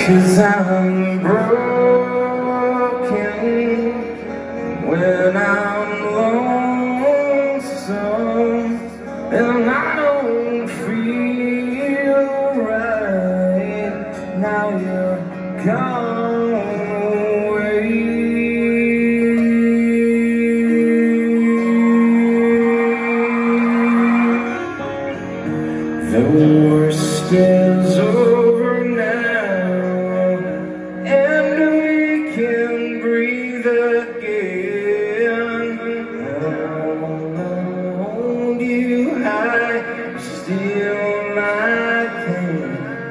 'Cause I'm broken when I'm lonesome and I don't feel right. Now you're gone away. The worst is over now, and we can breathe again. I'll hold you high, steal my pain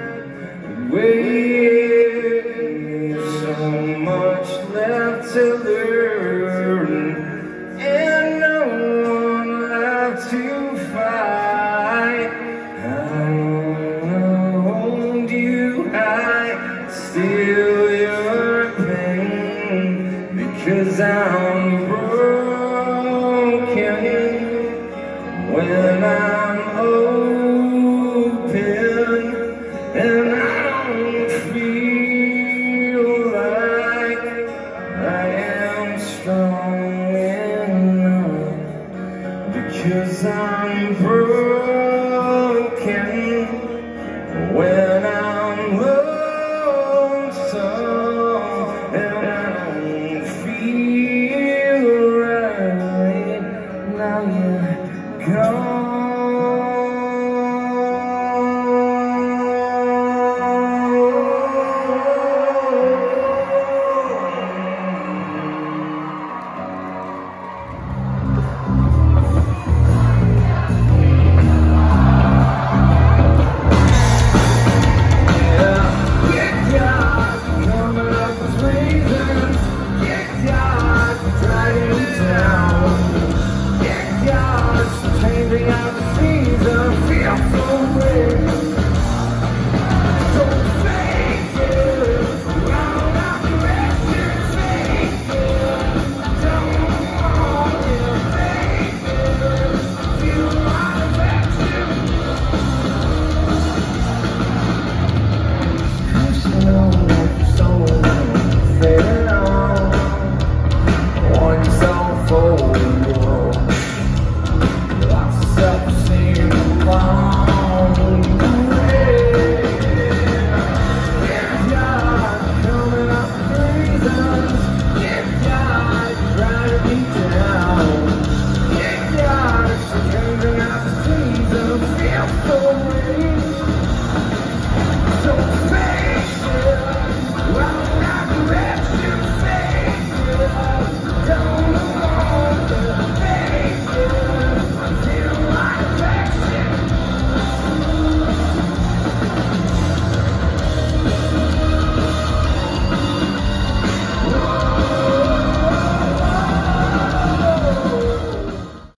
away. So much left to learn, and no one left to fight. I'll hold you high, steal your pain, because I'm broken when I